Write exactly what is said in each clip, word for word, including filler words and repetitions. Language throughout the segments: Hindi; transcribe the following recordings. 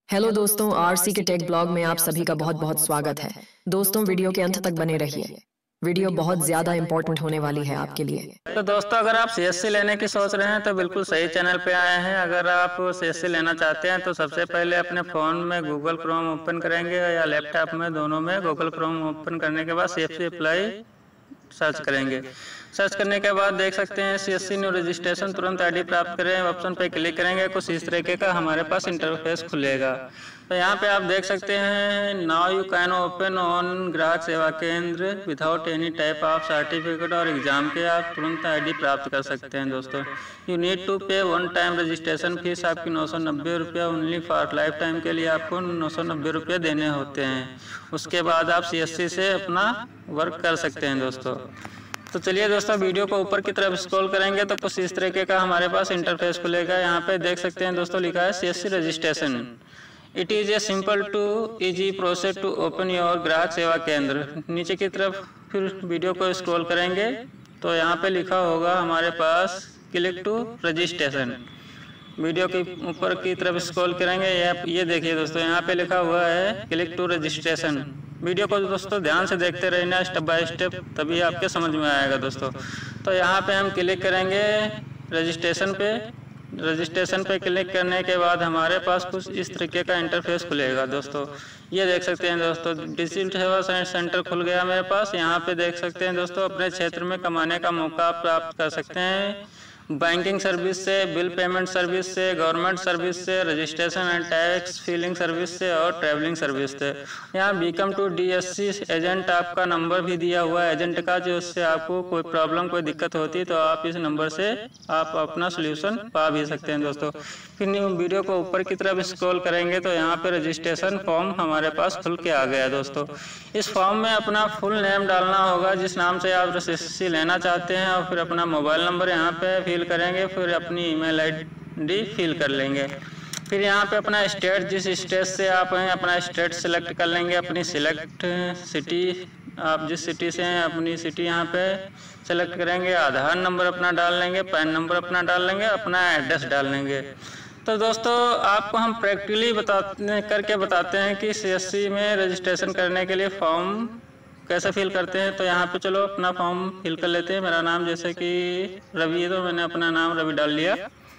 हेलो दोस्तों, आरसी के टेक ब्लॉग में आप सभी का बहुत बहुत स्वागत है। दोस्तों, वीडियो के अंत तक बने रहिए। वीडियो बहुत ज्यादा इंपॉर्टेंट होने वाली है आपके लिए। तो दोस्तों, अगर आप सीएससी लेने की सोच रहे हैं तो बिल्कुल सही चैनल पे आए हैं। अगर आप सीएससी लेना चाहते हैं तो सबसे पहले अपने फ़ोन में गूगल क्रोम ओपन करेंगे या लैपटॉप में, दोनों में गूगल क्रोम ओपन करने के बाद सीएससी अप्लाई सर्च करेंगे। सर्च करने के बाद देख सकते हैं सीएससी न्यू रजिस्ट्रेशन तुरंत आईडी प्राप्त करें ऑप्शन पे क्लिक करेंगे। कुछ इस तरीके का हमारे पास इंटरफेस खुलेगा। तो यहाँ पे आप देख सकते हैं now you can open on Grahak Seva Kendra without any type of certificate और एग्जाम के आप तुरंत आईडी प्राप्त कर सकते हैं। दोस्तों, you need to pay one time registration fees आपकी नौ सौ नब्बे रुपया ओनली फॉर लाइफ टाइम के लिए आपको नौ सौ नब्बे रुपये देने होते हैं। उसके बाद आप सीएससी से अपना वर्क कर सकते हैं। दोस्तों, तो चलिए दोस्तों, वीडियो को ऊपर की तरफ स्क्रॉल करेंगे तो कुछ इस तरीके का हमारे पास इंटरफेस खुलेगा। यहाँ पे देख सकते हैं दोस्तों, लिखा है CSC registration. It is a simple to easy process to open your Grahak Seva केंद्र। नीचे की तरफ फिर वीडियो को स्क्रॉल करेंगे तो यहाँ पे लिखा होगा हमारे पास क्लिक टू रजिस्ट्रेशन। वीडियो के ऊपर की तरफ स्क्रॉल करेंगे, ये देखिए दोस्तों, यहाँ पे लिखा हुआ है क्लिक टू रजिस्ट्रेशन। वीडियो को दोस्तों ध्यान से देखते रहना स्टेप बाय स्टेप, तभी आपके समझ में आएगा। दोस्तों, तो यहाँ पे हम क्लिक करेंगे रजिस्ट्रेशन पे। रजिस्ट्रेशन पे क्लिक करने के बाद हमारे पास कुछ इस तरीके का इंटरफेस खुलेगा। दोस्तों, ये देख सकते हैं दोस्तों, डिजिटल सेवा सेंटर खुल गया मेरे पास। यहाँ पे देख सकते हैं दोस्तों, अपने क्षेत्र में कमाने का मौका प्राप्त कर सकते हैं बैंकिंग सर्विस से, बिल पेमेंट सर्विस से, गवर्नमेंट सर्विस से, registration and tax filing service से और ट्रैवलिंग सर्विस से। यहाँ बीकम टू डीएससी एजेंट आपका नंबर भी दिया हुआ है एजेंट का, जो उससे आपको कोई प्रॉब्लम कोई दिक्कत होती है तो आप इस नंबर से आप अपना सोल्यूशन पा भी सकते हैं। दोस्तों, फिर वीडियो को ऊपर की तरफ स्क्रॉल करेंगे तो यहाँ पे रजिस्ट्रेशन फॉर्म हमारे पास खुल के आ गया। दोस्तों, इस फॉर्म में अपना फुल नेम डालना होगा जिस नाम से आप सीएससी लेना चाहते हैं, और फिर अपना मोबाइल नंबर यहाँ पे फिल करेंगे, फिर अपनी ईमेल आईडी फिल कर लेंगे। फिर यहाँ पे अपना स्टेट, जिस स्टेट से आप हैं अपना स्टेट सेलेक्ट कर लेंगे। अपनी सिलेक्ट सिटी, आप जिस सिटी से हैं अपनी सिटी यहाँ पे सेलेक्ट करेंगे। आधार नंबर अपना डाल लेंगे, पैन नंबर अपना डाल लेंगे, अपना एड्रेस डाल लेंगे। तो दोस्तों, आपको हम प्रैक्टिकली बताते करके बताते हैं कि सीएससी में रजिस्ट्रेशन करने के लिए फॉर्म कैसे फिल करते हैं। तो यहाँ पे चलो अपना फॉर्म फिल कर लेते हैं। मेरा नाम जैसे कि रवि है तो मैंने अपना नाम रवि डाल लिया।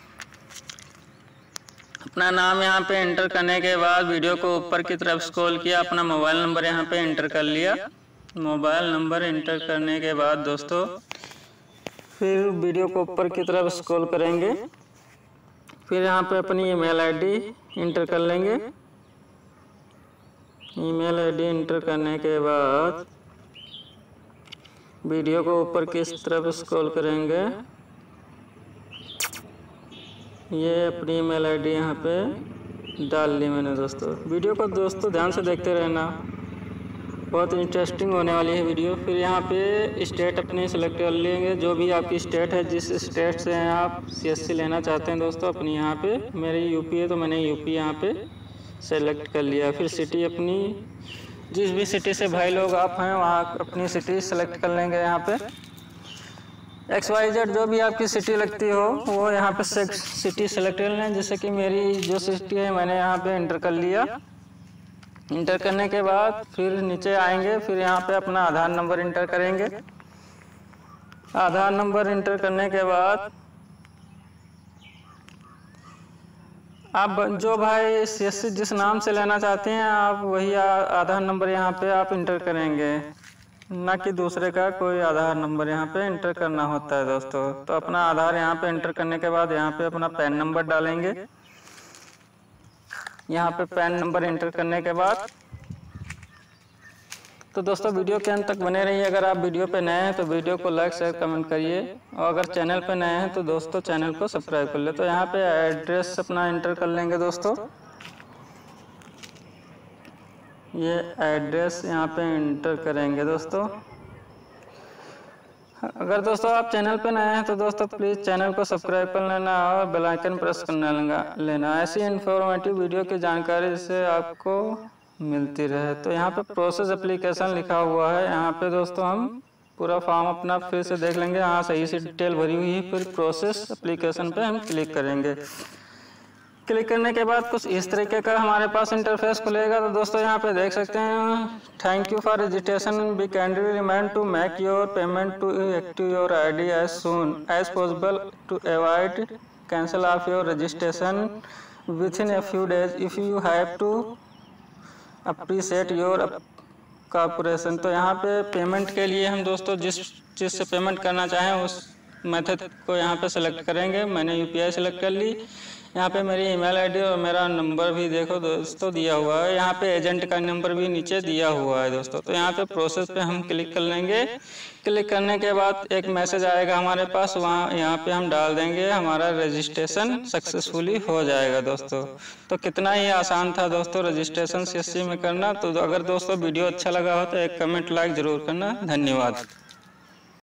अपना नाम यहाँ पे एंटर करने के बाद वीडियो को ऊपर की तरफ स्क्रॉल किया, अपना मोबाइल नंबर यहाँ पे एंटर कर लिया। मोबाइल नंबर एंटर करने के बाद दोस्तों फिर वीडियो को ऊपर की तरफ स्क्रॉल करेंगे, फिर यहाँ पे अपनी ईमेल आईडी एंटर कर लेंगे। ईमेल आईडी एंटर करने के बाद वीडियो को ऊपर की तरफ स्क्रॉल करेंगे। ये अपनी ईमेल आईडी यहाँ पे डाल ली मैंने। दोस्तों, वीडियो को दोस्तों ध्यान से देखते रहना, बहुत इंटरेस्टिंग होने वाली है वीडियो। फिर यहाँ पे स्टेट अपनी सेलेक्ट कर लेंगे, जो भी आपकी स्टेट है, जिस स्टेट से आप सीएससी लेना चाहते हैं। दोस्तों, अपनी यहाँ पे मेरी यूपी है तो मैंने यूपी यहाँ पे सेलेक्ट कर लिया। फिर सिटी अपनी, जिस भी सिटी से भाई लोग आप हैं वहाँ अपनी सिटी सेलेक्ट कर लेंगे। यहाँ पे एक्स वाई जेड जो भी आपकी सिटी लगती हो वो यहाँ पे सिटी सेलेक्ट कर लें। जैसे कि मेरी जो सिटी है मैंने यहाँ पे एंटर कर लिया। इंटर करने के बाद फिर नीचे आएंगे, फिर यहाँ पे अपना आधार नंबर इंटर करेंगे। आधार नंबर इंटर करने के बाद आप जो भाई सीएससी जिस नाम से लेना चाहते हैं आप वही आधार नंबर यहाँ पे आप इंटर करेंगे, ना कि दूसरे का कोई आधार नंबर यहाँ पे इंटर करना होता है। दोस्तों, तो अपना आधार यहाँ पे इंटर करने के बाद यहाँ पे अपना पैन नंबर डालेंगे। यहाँ पे पैन नंबर एंटर करने के बाद तो दोस्तों वीडियो के अंत तक बने रहिए। अगर आप वीडियो पे नए हैं तो वीडियो को लाइक शेयर कमेंट करिए, और अगर चैनल पे नए हैं तो दोस्तों चैनल को सब्सक्राइब कर ले। तो यहाँ पे एड्रेस अपना एंटर कर लेंगे। दोस्तों, ये एड्रेस यहाँ पे एंटर करेंगे। दोस्तों, अगर दोस्तों आप चैनल पे नए हैं तो दोस्तों प्लीज़ चैनल को सब्सक्राइब कर लेना और बेल आइकन प्रेस कर लेना। ऐसी इन्फॉर्मेटिव वीडियो की जानकारी जिससे आपको मिलती रहे। तो यहाँ पे प्रोसेस एप्लीकेशन लिखा हुआ है। यहाँ पे दोस्तों हम पूरा फॉर्म अपना फिर से देख लेंगे। हाँ, सही से डिटेल भरी हुई है। फिर प्रोसेस एप्लीकेशन पे हम क्लिक करेंगे। क्लिक करने के बाद कुछ इस तरीके का हमारे पास इंटरफेस खुलेगा। तो दोस्तों यहाँ पे देख सकते हैं, thank you for registration, we kindly remind to make your payment to active your ID as soon as possible to avoid cancel of your registration within a few days if you have to appreciate your corporation. तो यहाँ पे पेमेंट के लिए हम दोस्तों जिस चीज़ से पेमेंट करना चाहें उस मेथड को यहाँ पे सेलेक्ट करेंगे। मैंने यूपीआई सेलेक्ट कर ली। यहाँ पे मेरी ईमेल आईडी और मेरा नंबर भी देखो दोस्तों दिया हुआ है। यहाँ पे एजेंट का नंबर भी नीचे दिया हुआ है दोस्तों। तो यहाँ पे प्रोसेस पे हम क्लिक कर लेंगे। क्लिक करने के बाद एक मैसेज आएगा हमारे पास, वहाँ यहाँ पे हम डाल देंगे, हमारा रजिस्ट्रेशन सक्सेसफुली हो जाएगा दोस्तों। तो कितना ही आसान था दोस्तों रजिस्ट्रेशन सीएससी में करना। तो अगर दोस्तों वीडियो अच्छा लगा हो तो एक कमेंट लाइक जरूर करना। धन्यवाद।